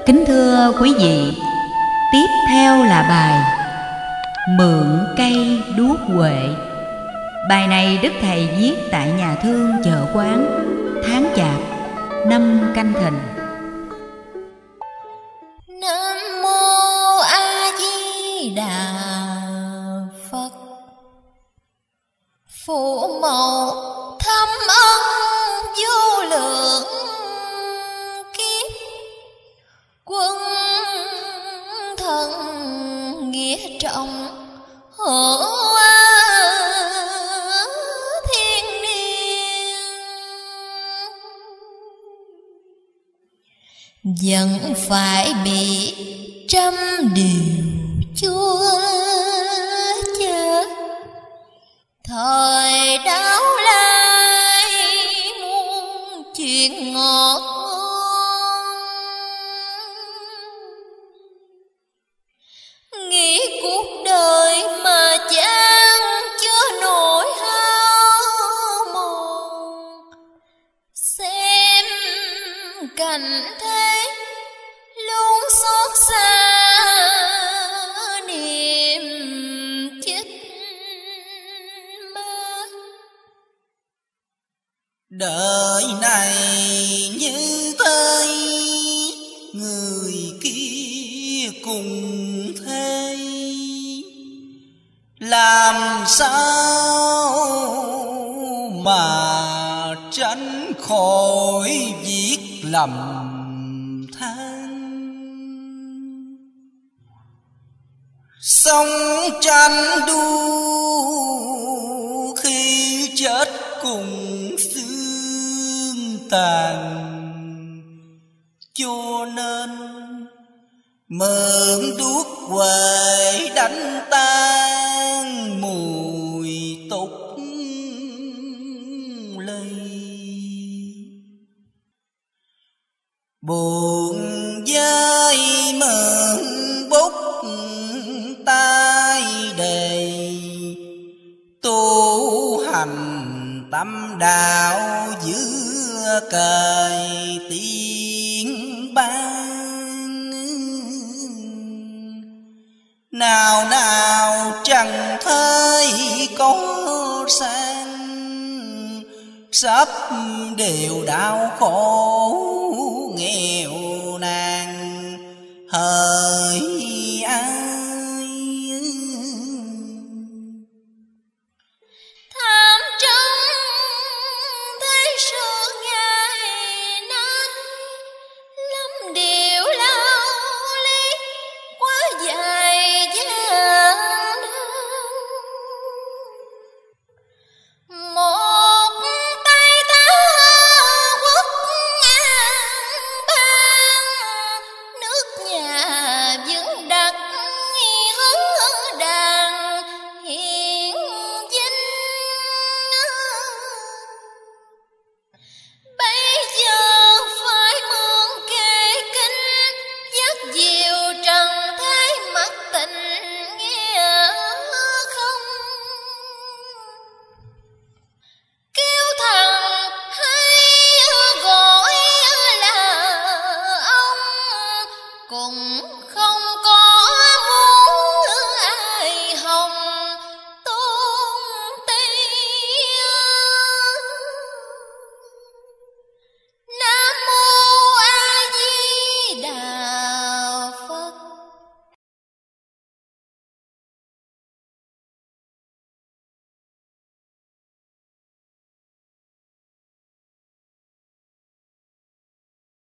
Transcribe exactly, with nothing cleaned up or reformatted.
Kính thưa quý vị, tiếp theo là bài Mượn cây đuốc huệ. Bài này Đức Thầy viết tại nhà thương Chợ Quán, tháng Chạp, năm Canh Thìn. Nam mô A Di Đà Phật. Phụ mẫu thâm ân vô lượng kiếp, quân thần nghĩa trọng hữu thiên niên. Vẫn phải bị trăm điều chúa chết, thời đáo lai muôn chuyện ngọt ngon. Nghĩ cuộc đời mà chẳng chứa nỗi hao mòn, xem cảnh thế luôn xót xa niềm chết ma. Đời này như thế, người kia cùng thế, làm sao mà tránh khỏi việc lầm than. Sống tranh đua khi chết cùng xương tàn, cho nên mượn đuốc huệ đánh tan mùi tục lây. Buồn với mượn bút tay đề, tu hành tâm đạo giữa cời tiên ban. Nào nào chẳng thấy có sang, sắp đều đau khổ nghèo nàn hỡi ai. Tham trong thế sự